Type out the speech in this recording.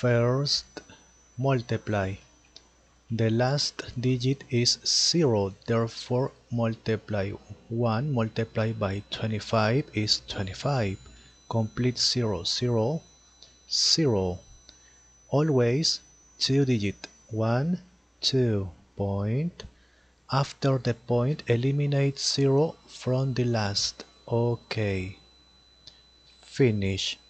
First, multiply. The last digit is 0, therefore multiply 1 multiplied by 25 is 25. Complete 0, 0, 0. Always two digit 1, 2, point. After the point, eliminate 0 from the last. OK. Finish.